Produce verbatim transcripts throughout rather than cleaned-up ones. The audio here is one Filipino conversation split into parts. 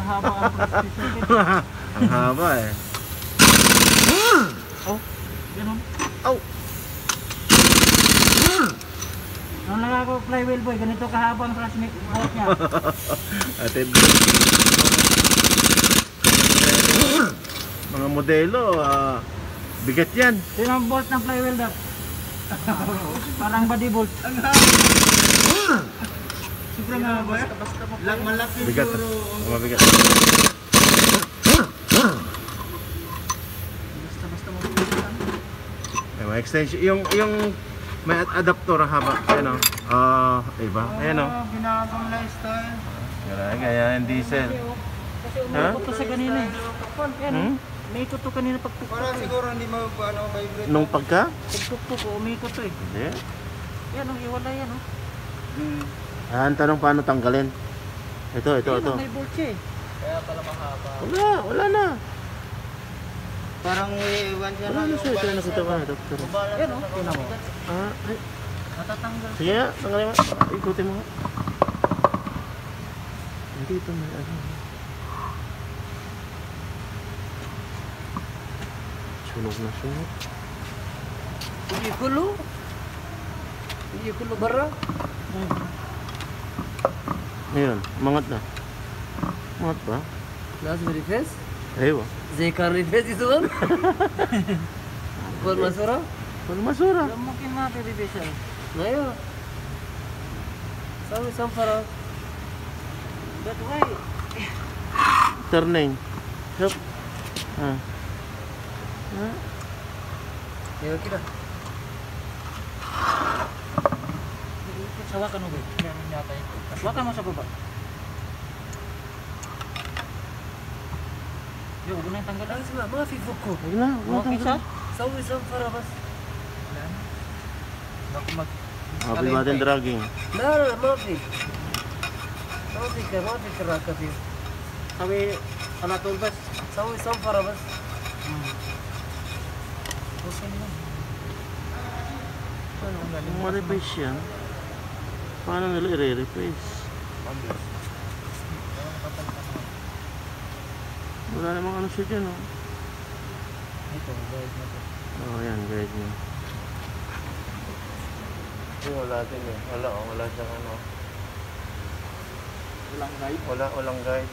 haba ang prescription. Ang haba eh. Oh, ganun. Oh. Nung nagako flywheel boy, ganito kahaba ang transmit bolt niya. Atid. Mga modelo, ah, bigat yan. Yun ang bolt ng flywheel daw. Parang body bolt. Ang haba. Sobrang haba. Lang malaki Bigat. siguro. Mga bigat. Basta-basta mabubutan. May mga extension. Yung, yung may adapter ang haba. Ayan o. Ah, iba. Ayan o. Oh, ginagawang lifestyle. Gaya, gaya yung diesel. Kasi umikot to sa kanina eh. Yan Hmm? oh. Umikot to kanina pagtuktok. Para eh. siguro hindi mo ano, vibrate. Nung pagka? Pagtuktok ko, umikot to eh. Hindi. Yan oh, iwala yan oh. Hmm. Ah, ang tanong paano tanggalin? Ito, ito, Yan, ito. oh, may bolt siya eh. Kaya pala mahaba. Wala, wala na. Parang iwan siya Wala na na yung siya. Ito na balance nakita ko na na, doktor. balance Yan na oh, sa tingnan mo. kabigat. Ah, ay. Matatanggal. Sige nga, tanggalin mo. Ikutin mo nga. Hindi ito may ano. Sunog na sunog. Hindi kulo. Hindi kulo bara. Ngayon, mangat na. Mangat ba? Last very fast. Ewa. Zeka reverse itu kan? Buat masura? Paano masura? Belum mungkin mati reverse. Nah yo. Sawi sampara. That way. Turning. Yup. Ah. Ah. Ayo kita. Sawakan mo ba? Meron yata ito. Sawakan mo sa baba. Yo, huwag na yung tanggal. Ay, sila, mga Facebook ko. Huwag na, huwag Okay na siya? tanggalin. Sawi sampara bas. Baka mag... Happy natin dragging. Nah, nah, maafin. Maafin ka, maafin ka rakat yun. Kami, Anatol Bas. Sawi sampara bas. Hmm. Okay na. Paano kung galing? Kung ma-replace yan, paano nila i-replace? Wala namang ano siya dyan, oh. Ito, guys na to. Oh, yan, guide niya. Ay, wala din eh. Wala, oh. Wala siyang ano. Walang guide. Wala, walang guide.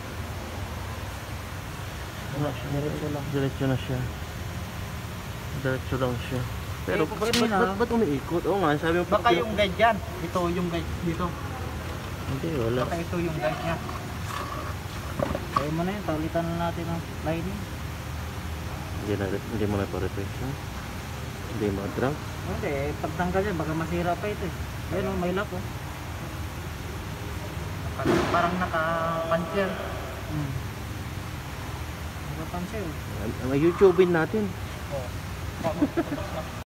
Wala siya. Diretso lang. Diretso na siya. Diretso lang siya. Pero Eh, ba't, pag ba't, kanina- ba't, ba't umiikot? Oo nga, sabi mo Baka yung guide dyan. Ito yung guide dito. Hindi, wala. Baka ito yung guide niya. Kaya mo na yun, palitan na natin ang lining. Hindi, na, hindi mo na pa-replace yun. Hindi mo drag. Hindi, eh, pagtanggal yan, baka masira pa ito eh. Ayun oh, may lock oh. Parang, parang naka-puncher. Hmm. Nakapansin oh. Ang YouTubein natin. Oh.